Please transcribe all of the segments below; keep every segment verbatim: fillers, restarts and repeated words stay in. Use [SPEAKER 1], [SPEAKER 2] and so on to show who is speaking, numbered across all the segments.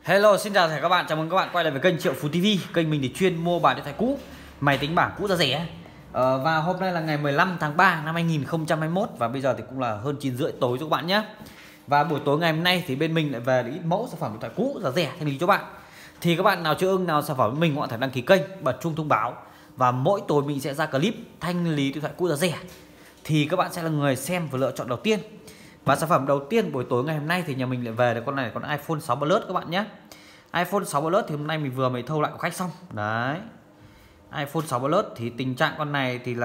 [SPEAKER 1] Hello, xin chào các bạn, chào mừng các bạn quay lại với kênh Triệu Phú ti vi. Kênh mình thì chuyên mua bán điện thoại cũ, máy tính bảng cũ giá rẻ. ờ, Và hôm nay là ngày mười lăm tháng ba năm hai nghìn không trăm hai mươi mốt. Và bây giờ thì cũng là hơn chín rưỡi tối cho các bạn nhé. Và buổi tối ngày hôm nay thì bên mình lại về ít mẫu sản phẩm điện thoại cũ giá rẻ thanh lý cho bạn. Thì các bạn nào chưa ưng nào sản phẩm với mình, các bạn thể đăng ký kênh, bật chuông thông báo. Và mỗi tối mình sẽ ra clip thanh lý điện thoại cũ giá rẻ, thì các bạn sẽ là người xem và lựa chọn đầu tiên. Và sản phẩm đầu tiên buổi tối ngày hôm nay thì nhà mình lại về được con này, con iPhone sáu Plus các bạn nhé. iPhone sáu Plus thì hôm nay mình vừa mới thâu lại của khách xong. Đấy. iPhone sáu Plus thì tình trạng con này thì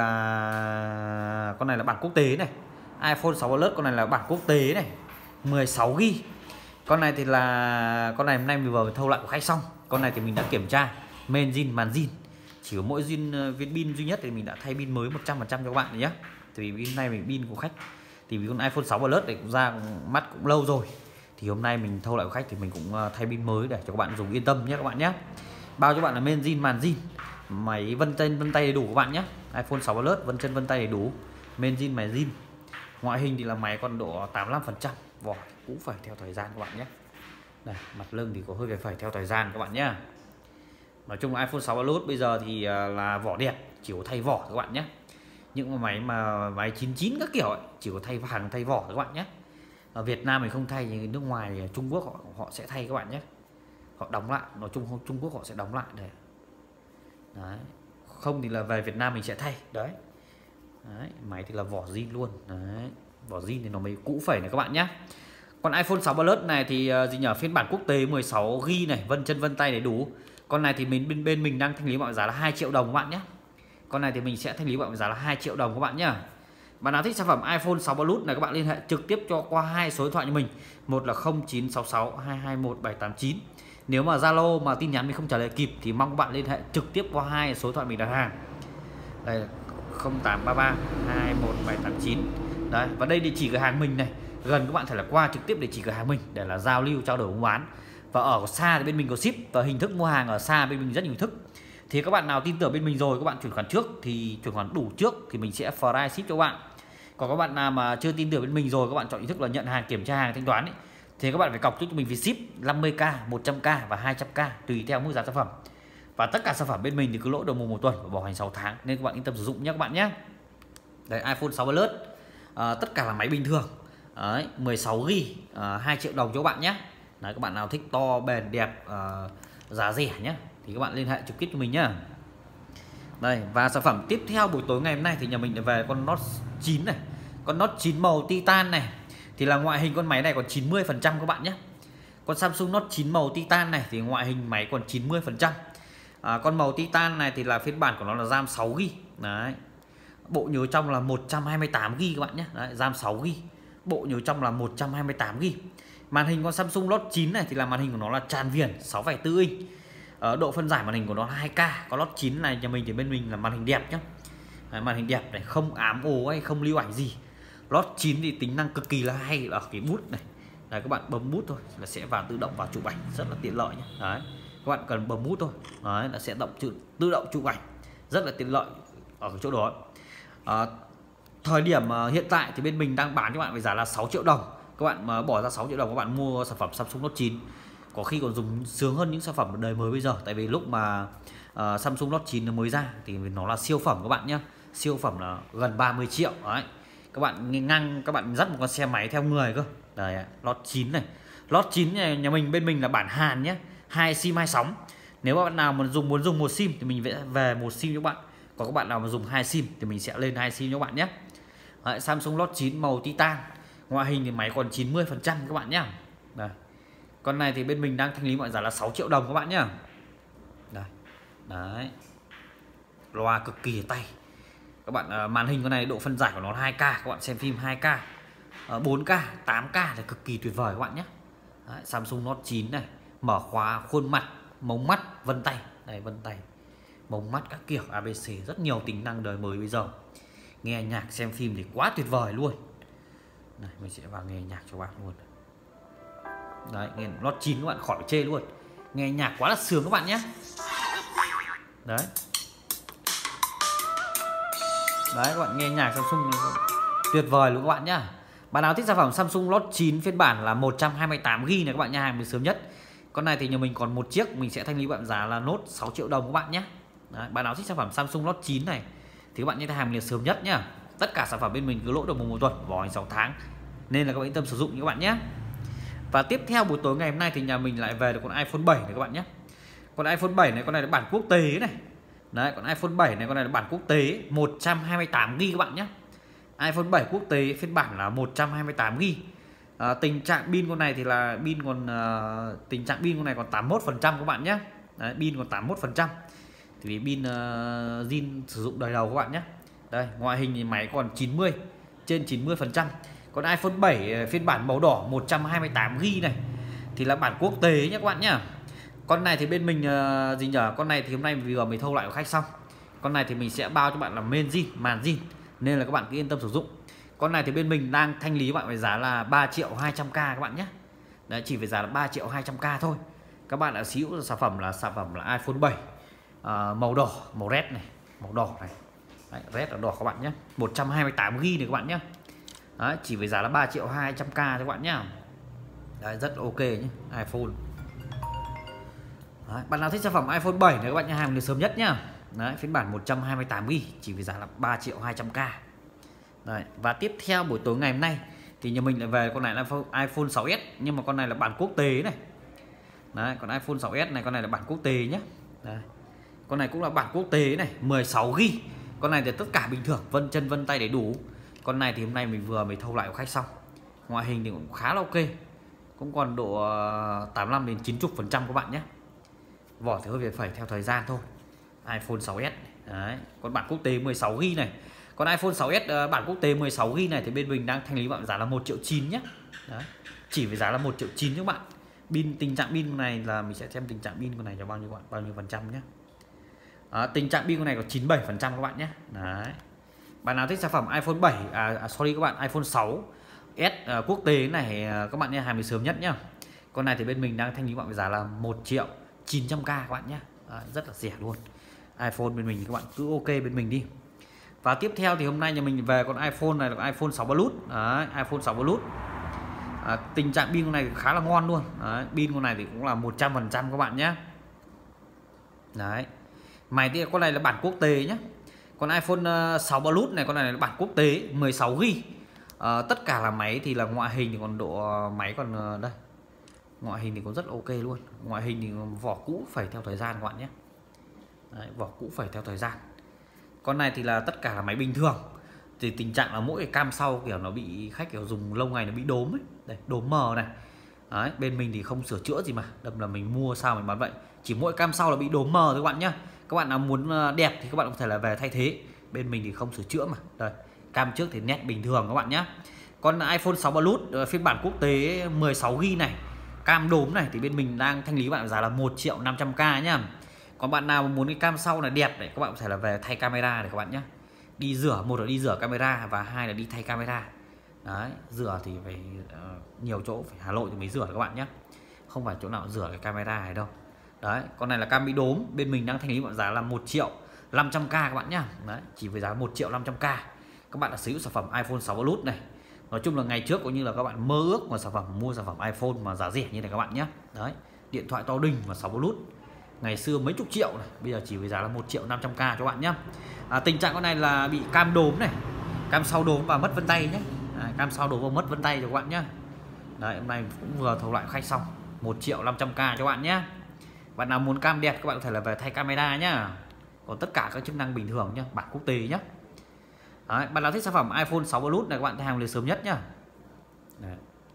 [SPEAKER 1] là con này là bản quốc tế này. iPhone sáu Plus con này là bản quốc tế này, mười sáu gi ga bai. Con này thì là con này hôm nay mình vừa mới thâu lại của khách xong. Con này thì mình đã kiểm tra main zin màn zin, chỉ có mỗi zin viên pin duy nhất thì mình đã thay pin mới một trăm phần trăm cho các bạn nhé. Thì vì hôm nay mình pin của khách thì vì con iPhone sáu Plus này cũng ra mắt cũng lâu rồi, thì hôm nay mình thâu lại của khách thì mình cũng thay pin mới để cho các bạn dùng yên tâm nhé các bạn nhé. Bao cho bạn là main zin màn zin, máy vân chân vân tay đầy đủ các bạn nhé. iPhone sáu Plus vân chân vân tay đầy đủ, main zin máy zin. Ngoại hình thì là máy còn độ tám mươi lăm phần trăm, vỏ cũng phải theo thời gian các bạn nhé. Đây, mặt lưng thì có hơi phải phải theo thời gian các bạn nhé. Nói chung iPhone sáu Plus bây giờ thì là vỏ đẹp, chỉ có thay vỏ các bạn nhé. Những máy mà máy chín chín các kiểu ấy, chỉ có thay vàng thay vỏ các bạn nhé. Ở Việt Nam mình không thay, thì nước ngoài Trung Quốc họ, họ sẽ thay các bạn nhé. Họ đóng lại, nói chung Trung Quốc họ sẽ đóng lại để đấy. Không thì là về Việt Nam mình sẽ thay đấy. Đấy, máy thì là vỏ zin luôn đấy. Vỏ zin thì nó mới cũ phẩy này các bạn nhé. Còn iPhone sáu Plus này thì uh, gì nhờ phiên bản quốc tế mười sáu gi ga bai này, vân chân vân tay đầy đủ. Con này thì mình bên bên mình đang thanh lý mọi giá là hai triệu đồng các bạn nhé. Con này thì mình sẽ thanh lý mọi giá là hai triệu đồng các bạn nhé. Bạn nào thích sản phẩm iPhone sáu Plus này, các bạn liên hệ trực tiếp cho qua hai số điện thoại cho mình. Một là không chín sáu sáu hai hai một bảy tám chín. Nếu mà Zalo mà tin nhắn mình không trả lời kịp thì mong các bạn liên hệ trực tiếp qua hai số điện thoại mình đặt hàng. Đây không tám ba ba hai một bảy tám chín. Đấy, và đây địa chỉ cửa hàng mình này. Gần các bạn thể là qua trực tiếp địa chỉ cửa hàng mình để là giao lưu trao đổi mua bán. Và ở xa thì bên mình có ship, và hình thức mua hàng ở xa bên mình rất nhiều hình thức. Thì các bạn nào tin tưởng bên mình rồi, các bạn chuyển khoản trước thì chuyển khoản đủ trước thì mình sẽ free ship cho các bạn. Còn các bạn nào mà chưa tin tưởng bên mình rồi, các bạn chọn hình thức là nhận hàng, kiểm tra hàng, thanh toán ấy, thì các bạn phải cọc trước cho mình phí ship năm mươi k, một trăm k và hai trăm k tùy theo mức giá sản phẩm. Và tất cả sản phẩm bên mình thì cứ lỗ đầu mùa một tuần và bảo hành sáu tháng, nên các bạn yên tâm sử dụng nhé các bạn nhé. Đấy, iPhone sáu Plus à, tất cả là máy bình thường. Đấy, mười sáu gi ga bai à, hai triệu đồng cho các bạn nhé. Đấy, các bạn nào thích to bền đẹp à, giá rẻ nhé thì các bạn liên hệ trực tiếp cho mình nhá. Đây, và sản phẩm tiếp theo buổi tối ngày hôm nay thì nhà mình về con Note chín này. Con Note chín màu Titan này thì là ngoại hình con máy này còn chín mươi phần trăm các bạn nhé. Con Samsung Note chín màu Titan này thì ngoại hình máy còn chín mươi phần trăm. à, Con màu Titan này thì là phiên bản của nó là RAM sáu gi ga bai. Đấy, bộ nhớ trong là một trăm hai mươi tám gi ga bai các bạn nhé. Đấy, RAM sáu gi ga bai, bộ nhớ trong là một trăm hai mươi tám gi ga bai. Màn hình con Samsung Note chín này thì là màn hình của nó là tràn viền sáu phẩy bốn inch. Ở độ phân giải màn hình của nó là hai K. Có Note chín này nhà mình thì bên mình là màn hình đẹp nhá. Đấy, màn hình đẹp này, không ám ố hay không lưu ảnh gì. Note chín thì tính năng cực kỳ là hay ở cái bút này. Đấy, các bạn bấm bút thôi là sẽ vào tự động vào chụp ảnh, rất là tiện lợi nhé. Đấy, các bạn cần bấm bút thôi, đấy là sẽ động tự, tự động chụp ảnh, rất là tiện lợi ở cái chỗ đó. À, thời điểm uh, hiện tại thì bên mình đang bán cho bạn với giá là sáu triệu đồng. Các bạn mà bỏ ra sáu triệu đồng các bạn mua sản phẩm Samsung Note chín, có khi còn dùng sướng hơn những sản phẩm đời mới bây giờ. Tại vì lúc mà uh, Samsung Note chín nó mới ra thì nó là siêu phẩm các bạn nhé. Siêu phẩm là gần ba mươi triệu. Đấy, các bạn ngang các bạn dắt một con xe máy theo người cơ. Đấy, Note chín này. Note chín này nhà mình bên mình là bản Hàn nhé, hai sim hai sóng. Nếu các bạn nào mà dùng muốn dùng một sim thì mình sẽ về một sim cho các bạn. Còn các bạn nào mà dùng hai sim thì mình sẽ lên hai sim cho các bạn nhé. Đấy, Samsung Note chín màu Titan, ngoại hình thì máy còn chín mươi phần trăm các bạn nhé. Đây, con này thì bên mình đang thanh lý mọi giá là sáu triệu đồng các bạn nhé. Đây, đấy, loa cực kỳ tay. Các bạn uh, màn hình con này độ phân giải của nó là hai K, các bạn xem phim hai K, uh, bốn K, tám K là cực kỳ tuyệt vời các bạn nhé. Đấy, Samsung Note chín này, mở khóa khuôn mặt, mống mắt, vân tay, đây vân tay, mống mắt các kiểu a bê xê, rất nhiều tính năng đời mới bây giờ. Nghe nhạc xem phim thì quá tuyệt vời luôn. Này, mình sẽ vào nghe nhạc cho bạn luôn. Đấy, nghe Note chín các bạn khỏi chê luôn. Nghe nhạc quá là sướng các bạn nhé. Đấy. Đấy, các bạn nghe nhạc Samsung tuyệt vời luôn các bạn nhá. Bạn nào thích sản phẩm Samsung Note chín phiên bản là một trăm hai mươi tám gi ga bai này các bạn nha, hàng mình sớm nhất Con này thì nhà mình còn một chiếc, mình sẽ thanh lý bạn giá là nốt sáu triệu đồng các bạn nhé. Đấy, bạn nào thích sản phẩm Samsung Note chín này thì các bạn nhớ hàng liền sớm nhất nhá. Tất cả sản phẩm bên mình cứ lỗ được một, một tuần, vỏ hành sáu tháng, nên là các bạn yên tâm sử dụng như các bạn nhé. Và tiếp theo buổi tối ngày hôm nay thì nhà mình lại về được con iPhone bảy này các bạn nhé. Con iPhone bảy này, con này là bản quốc tế này. Đấy, con iPhone bảy này, con này là bản quốc tế một trăm hai mươi tám gi ga bai các bạn nhé. iPhone bảy quốc tế phiên bản là một trăm hai mươi tám gi ga bai. À, tình trạng pin con này thì là pin còn uh, tình trạng pin con này còn tám mươi mốt phần trăm các bạn nhé. Đấy, pin còn tám mươi mốt phần trăm. Thì vì pin uh, zin sử dụng đời đầu các bạn nhé. Đây, ngoại hình thì máy còn chín mươi, trên chín mươi phần trăm. Còn iPhone bảy phiên bản màu đỏ một trăm hai mươi tám gi ga bai này thì là bản quốc tế nhé các bạn nhé. Con này thì bên mình uh, gì nhở? Con này thì hôm nay vừa mới thâu lại của khách xong. Con này thì mình sẽ bao cho bạn là main zin, màn zin, nên là các bạn cứ yên tâm sử dụng. Con này thì bên mình đang thanh lý bạn với giá là ba triệu hai trăm k các bạn nhé. Đấy, chỉ với giá là ba triệu hai trăm k thôi. Các bạn đã sở hữu sản phẩm là sản phẩm là iPhone bảy uh, màu đỏ, màu red này, màu đỏ này. Đấy, red là đỏ các bạn nhé. một trăm hai mươi tám gi ga bai này các bạn nhé. Đấy, chỉ với giá là ba triệu hai trăm k cho các bạn nhá. Đấy, rất ok nhé, iPhone. Đấy, bạn nào thích sản phẩm iPhone bảy này các bạn nhá, hàng được sớm nhất nhá. Đấy, phiên bản một trăm hai mươi tám gi ga bai chỉ với giá là ba triệu hai trăm k. Đấy, và tiếp theo buổi tối ngày hôm nay thì nhà mình lại về con này là iPhone sáu s, nhưng mà con này là bản quốc tế này. Đấy, còn iPhone sáu s này, con này là bản quốc tế nhé. Đấy, con này cũng là bản quốc tế này, mười sáu gi ga bai. Con này thì tất cả bình thường, vân chân vân tay đầy đủ. Con này thì hôm nay mình vừa mới thâu lại của khách xong. Ngoại hình thì cũng khá là ok, cũng còn độ tám mươi lăm đến chín mươi phần trăm các bạn nhé. Vỏ thì hơi về phẩy theo thời gian thôi. iPhone sáu s. Đấy, còn bản quốc tế mười sáu gi ga bai này. Còn iPhone sáu s bản quốc tế mười sáu gi ga bai này thì bên mình đang thanh lý bạn giá là một triệu chín nhé. Đấy, chỉ với giá là một triệu chín các bạn. Pin, tình trạng pin này là mình sẽ xem tình trạng pin con này là bao nhiêu bạn, bao nhiêu phần trăm nhé. À, tình trạng pin con này có chín mươi bảy phần trăm các bạn nhé. Đấy. Bạn nào thích sản phẩm iPhone bảy, à, à sorry các bạn, iPhone sáu s à, quốc tế này các bạn nhé, hàng thì sớm nhất nhá. Con này thì bên mình đang thanh lý bạn với giá là một triệu chín trăm k các bạn nhé. À, rất là rẻ luôn. iPhone bên mình thì các bạn cứ ok bên mình đi. Và tiếp theo thì hôm nay nhà mình về con iPhone này là iPhone sáu Plus. Đấy, iPhone sáu Plus. À, tình trạng pin con này khá là ngon luôn. Đấy, pin con này thì cũng là một trăm phần trăm các bạn nhé. Đấy. Máy thì con này là bản quốc tế nhé. Còn iPhone sáu Plus này, con này là bản quốc tế mười sáu gi ga bai. À, tất cả là máy thì là ngoại hình thì còn độ máy còn đây. Ngoại hình thì cũng rất ok luôn. Ngoại hình thì vỏ cũ phải theo thời gian các bạn nhé. Đấy, vỏ cũ phải theo thời gian. Con này thì là tất cả là máy bình thường. Thì tình trạng là mỗi cái cam sau kiểu nó bị khách kiểu dùng lâu ngày nó bị đốm ấy. Đây, đốm mờ này. Đấy, bên mình thì không sửa chữa gì mà, đâm là mình mua sao mình bán vậy. Chỉ mỗi cam sau là bị đốm mờ thôi các bạn nhé. Các bạn nào muốn đẹp thì các bạn có thể là về thay thế. Bên mình thì không sửa chữa mà. Đây, cam trước thì nét bình thường các bạn nhé. Còn iPhone sáu Plus phiên bản quốc tế mười sáu gi ga bai này, cam đốm này thì bên mình đang thanh lý bạn giá là một triệu năm trăm k nhá. Còn bạn nào muốn cái cam sau này đẹp này, các bạn có thể là về thay camera để các bạn nhé. Đi rửa, một là đi rửa camera và hai là đi thay camera. Đấy, rửa thì phải uh, nhiều chỗ, phải Hà Nội thì mới rửa các bạn nhé. Không phải chỗ nào rửa cái camera này đâu. Đấy, con này là cam bị đốm, bên mình đang thanh lý bạn giá là một triệu năm trăm k các bạn nhá. Đấy, chỉ với giá một triệu năm trăm k. Các bạn đã sử dụng sản phẩm iPhone sáu Plus này. Nói chung là ngày trước cũng như là các bạn mơ ước mà sản phẩm mua sản phẩm iPhone mà giá rẻ như này các bạn nhé. Đấy, điện thoại to đỉnh và sáu Plus. Ngày xưa mấy chục triệu này, bây giờ chỉ với giá là một triệu năm trăm k cho các bạn nhé. À, tình trạng con này là bị cam đốm này, cam sau đốm và mất vân tay nhé. Đấy, cam sau đốm và mất vân tay cho các bạn nhé. Đấy, hôm nay cũng vừa thấu lại khách xong, một triệu năm trăm k cho các bạn nhé. Bạn nào muốn cam đẹp các bạn có thể là về thay camera nhá. Còn tất cả các chức năng bình thường nhé, bản quốc tế nhé. Đấy, bạn nào thích sản phẩm iPhone sáu Plus này các bạn hàng liền sớm nhất nhá. Đấy.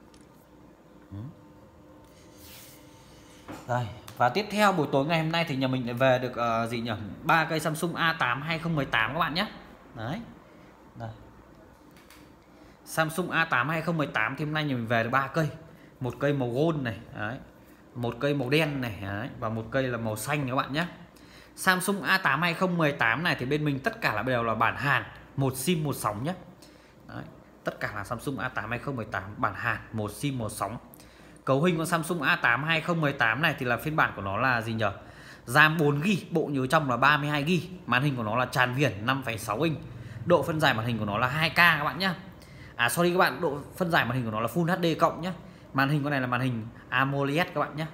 [SPEAKER 1] Đây, và tiếp theo buổi tối ngày hôm nay thì nhà mình lại về được uh, gì nhỉ? ba cây Samsung A tám hai không một tám các bạn nhé. Đấy. Đây. Samsung A tám hai không một tám thì hôm nay nhà mình về được ba cây. Một cây màu gold này, đấy. Một cây màu đen này, đấy. Và một cây là màu xanh các bạn nhé. Samsung A tám hai không một tám này thì bên mình tất cả là đều là bản Hàn, một sim một sóng nhé. Đấy. Tất cả là Samsung A tám hai không một tám bản Hàn, một sim một sóng. Cấu hình con Samsung A tám hai không một tám này thì là phiên bản của nó là gì nhỉ? RAM bốn gi ga bai, bộ nhớ trong là ba mươi hai gi ga bai, màn hình của nó là tràn viền năm phẩy sáu inch. Độ phân giải màn hình của nó là hai K các bạn nhé. À sorry các bạn, độ phân giải màn hình của nó là Full hát đê cộng nhé. Màn hình con này là màn hình AMOLED các bạn nhé.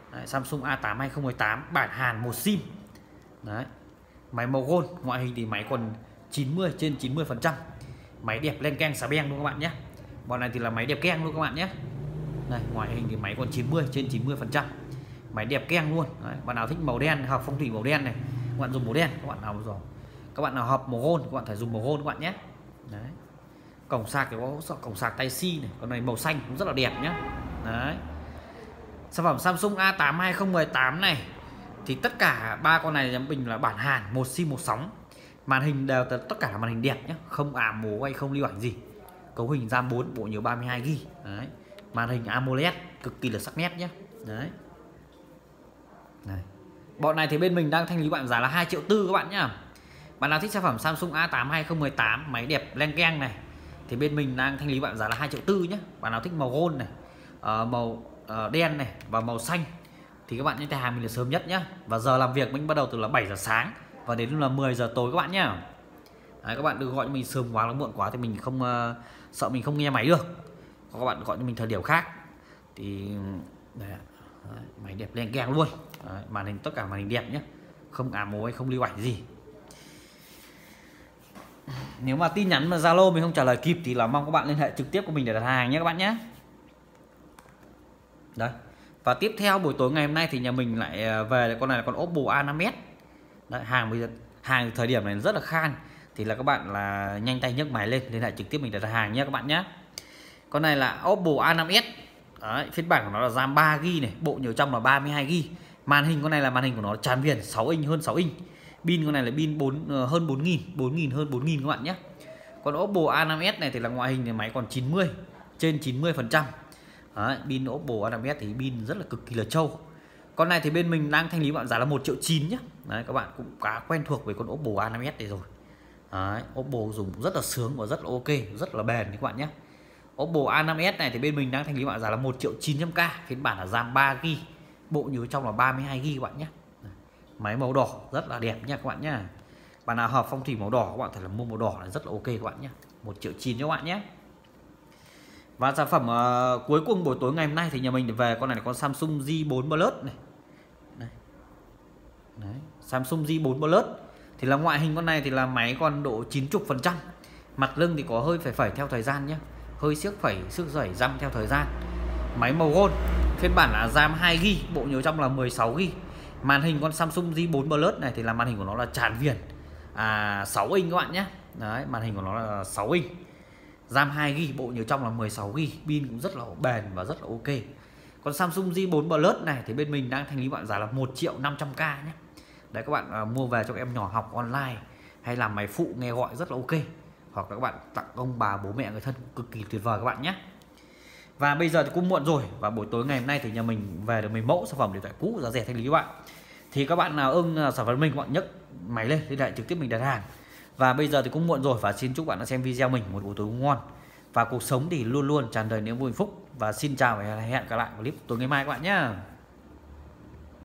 [SPEAKER 1] Đấy, Samsung A tám hai không một tám bản Hàn một sim. Đấy. Máy màu gold, ngoại hình thì máy còn chín mươi trên chín mươi phần trăm. Máy đẹp len keng xà beng luôn các bạn nhé. Bọn này thì là máy đẹp keng luôn các bạn nhé. Đây, ngoại hình thì máy còn chín mươi trên chín mươi phần trăm. Máy đẹp keng luôn. Đấy, bạn nào thích màu đen, học phong thủy màu đen này, các bạn dùng màu đen. Các bạn nào rồi, các bạn nào học màu gold, các bạn phải dùng màu gold các bạn nhé. Đấy. Cổng sạc thì có cổng sạc Type C này, con này màu xanh cũng rất là đẹp nhé. Đấy. Sản phẩm Samsung A tám hai không một tám này thì tất cả ba con này mình là bản Hàn, một sim một sóng. Màn hình đều tất cả là màn hình đẹp nhé, không ảm mố hay không lưu ảnh gì. Cấu hình RAM bốn, bộ nhớ ba mươi hai gi ga bai. Đấy. Màn hình AMOLED cực kỳ là sắc nét nhé. Đấy. Này. Bọn này thì bên mình đang thanh lý bạn giá là hai triệu tư các bạn nhá. Bạn nào thích sản phẩm Samsung A tám hai không một tám máy đẹp len keng này thì bên mình đang thanh lý bạn giá là hai triệu tư nhé. Bạn nào thích màu gold này, uh, màu uh, đen này và màu xanh thì các bạn nhé, tay hàng mình là sớm nhất nhé. Và giờ làm việc mình bắt đầu từ là bảy giờ sáng và đến là mười giờ tối các bạn nhé. Đấy, các bạn đừng gọi cho mình sớm quá, muộn quá thì mình không uh, sợ mình không nghe máy được. Còn các bạn gọi cho mình thời điểm khác thì đấy, đấy, máy đẹp len keng luôn. Đấy, màn hình tất cả màn hình đẹp nhé, không ảm mố hay không lưu ảnh gì. Nếu mà tin nhắn mà Zalo mình không trả lời kịp thì là mong các bạn liên hệ trực tiếp của mình để đặt hàng nhé các bạn nhé. Đấy. Và tiếp theo buổi tối ngày hôm nay thì nhà mình lại về con này là con Oppo A năm S. Đấy, hàng bây giờ hàng thời điểm này rất là khan thì là các bạn là nhanh tay nhấc máy lên liên hệ trực tiếp mình để đặt hàng nhé các bạn nhé. Con này là Oppo A năm S. Đấy, phiên bản của nó là RAM ba gi ga bai này, bộ nhớ trong là ba mươi hai gi ga bai. Màn hình con này là màn hình của nó tràn viền sáu inch, hơn sáu inch. Pin con này là pin bốn hơn bốn nghìn, bốn nghìn hơn bốn nghìn các bạn nhé. Còn Oppo A năm S này thì là ngoại hình thì máy còn chín mươi trên chín mươi phần trăm. Pin Oppo A năm S thì pin rất là cực kỳ là trâu. Con này thì bên mình đang thanh lý bạn giá là một triệu chín nhé. Đấy, các bạn cũng khá quen thuộc với con Oppo A năm S này rồi. Đấy, Oppo dùng rất là sướng và rất là ok, rất là bền các bạn nhé. Oppo A năm S này thì bên mình đang thanh lý bạn giá là một triệu chín trăm k, phiên bản là RAM ba gi ga bai, bộ nhớ trong là ba mươi hai gi ga bai các bạn nhé. Máy màu đỏ rất là đẹp nha các bạn nhé. Bạn nào hợp phong thủy màu đỏ các bạn thể là mua màu đỏ là rất là ok các bạn nhé. một triệu chín cho các bạn nhé. Và sản phẩm uh, cuối cùng buổi tối ngày hôm nay thì nhà mình về con này là con Samsung Z bốn Plus này. Đấy. Đấy. Samsung Z bốn Plus thì là ngoại hình con này thì là máy còn độ chín mươi phần trăm. Mặt lưng thì có hơi phẩy phẩy theo thời gian nhé, hơi siếc phẩy siếc rẩy răm theo thời gian. Máy màu gold, phiên bản là RAM hai gi ga bai, bộ nhớ trong là mười sáu gi ga bai. Màn hình con Samsung Z bốn Plus này thì là màn hình của nó là tràn viền à, sáu inch các bạn nhé. Đấy, màn hình của nó là sáu inch, RAM hai gi ga bai, bộ nhớ trong là mười sáu gi ga bai, pin cũng rất là bền và rất là ok. Còn Samsung Z bốn Plus này thì bên mình đang thanh lý bạn giá là một triệu năm trăm k nhé. Đấy, các bạn à, mua về cho các em nhỏ học online hay làm máy phụ nghe gọi rất là ok, hoặc là các bạn tặng ông bà bố mẹ người thân cực kỳ tuyệt vời các bạn nhé. Và bây giờ thì cũng muộn rồi, và buổi tối ngày hôm nay thì nhà mình về được mấy mẫu sản phẩm điện thoại cũ giá rẻ thanh lý các bạn. Thì các bạn nào ưng sản phẩm mình các bạn nhấc máy lên liên hệ trực tiếp mình đặt hàng. Và bây giờ thì cũng muộn rồi, và xin chúc bạn đã xem video mình một buổi tối ngon và cuộc sống thì luôn luôn tràn đầy niềm vui hạnh phúc. Và xin chào và hẹn gặp lại clip tối ngày mai các bạn nhé.